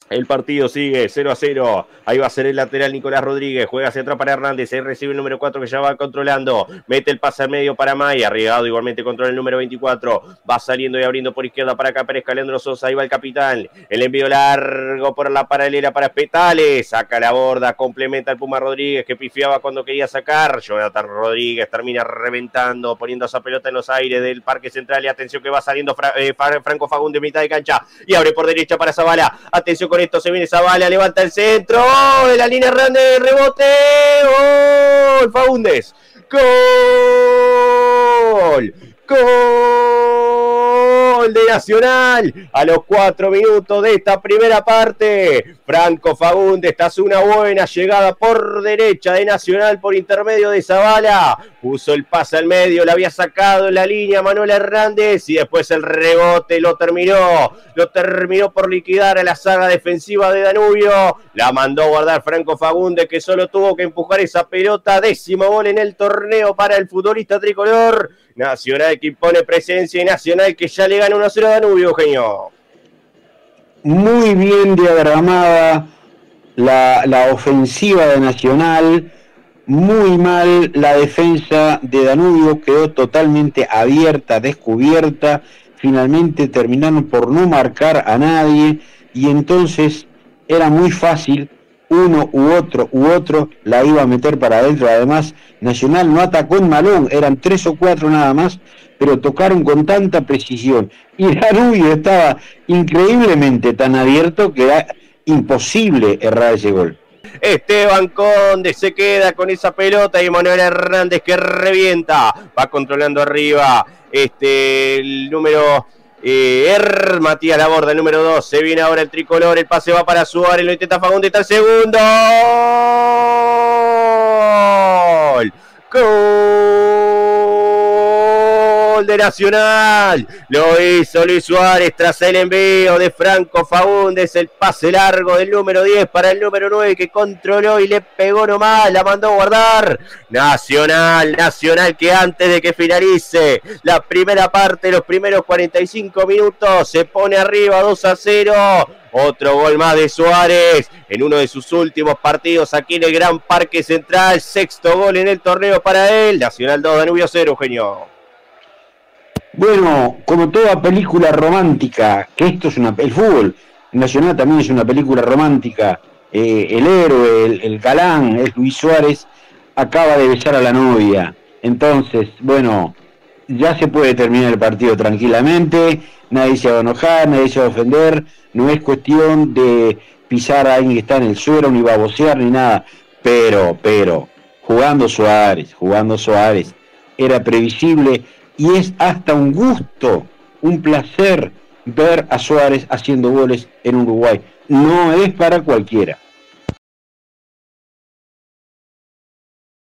El partido sigue 0-0. Ahí va a ser el lateral Nicolás Rodríguez. Juega hacia atrás para Hernández. Ahí recibe el número 4 que ya va controlando. Mete el pase al medio para May. Arriesgado igualmente controla el número 24. Va saliendo y abriendo por izquierda para acá. Aparezca Leandro Sosa. Ahí va el capitán. El envío largo por la paralela para Petales. Saca la borda. Complementa el Puma Rodríguez que pifiaba cuando quería sacar. Jonathan Rodríguez termina reventando. Poniendo esa pelota en los aires del Parque Central. Y atención que va saliendo Franco Fagundes mitad de cancha. Y abre por derecha para Zavala. Atención con esto, se viene Zavala, levanta el centro, ¡oh! De la línea Hernández, rebote, ¡gol! Fagundes, ¡gol! ¡Gol de Nacional! A los 4 minutos de esta primera parte, Franco Fagundes tras una buena llegada por derecha de Nacional por intermedio de Zavala, puso el pase al medio, la había sacado en la línea Manuel Hernández y después el rebote lo terminó por liquidar a la saga defensiva de Danubio, la mandó a guardar Franco Fagundes que solo tuvo que empujar esa pelota, 10º gol en el torneo para el futbolista tricolor. Nacional que impone presencia y Nacional que ya le gana 1-0 a Danubio, Eugenio. Muy bien diagramada la ofensiva de Nacional, muy mal la defensa de Danubio, quedó totalmente abierta, descubierta, finalmente terminaron por no marcar a nadie y entonces era muy fácil, uno u otro la iba a meter para adentro. Además Nacional no atacó en malón, eran 3 o 4 nada más, pero tocaron con tanta precisión y Danubio estaba increíblemente tan abierto que era imposible errar ese gol. Esteban Conde se queda con esa pelota y Manuel Hernández que revienta, va controlando arriba el número Matías Laborda, el número 2, se viene ahora el tricolor, el pase va para Suárez, lo intenta Fagundes, está el segundo, gol de Nacional, lo hizo Luis Suárez tras el envío de Franco Fagundes, el pase largo del número 10 para el número 9 que controló y le pegó nomás, la mandó a guardar. Nacional que antes de que finalice la primera parte, los primeros 45 minutos, se pone arriba 2-0. Otro gol más de Suárez en uno de sus últimos partidos aquí en el Gran Parque Central, 6º gol en el torneo para él. Nacional 2, Danubio 0, Eugenio. Bueno, como toda película romántica, que esto es el fútbol nacional también es una película romántica, el héroe, el galán, es Luis Suárez, acaba de besar a la novia, entonces, bueno, ya se puede terminar el partido tranquilamente, nadie se va a enojar, nadie se va a ofender, no es cuestión de pisar a alguien que está en el suelo, ni babosear, ni nada, pero, jugando Suárez, era previsible. Y es hasta un gusto, un placer ver a Suárez haciendo goles en Uruguay. No es para cualquiera.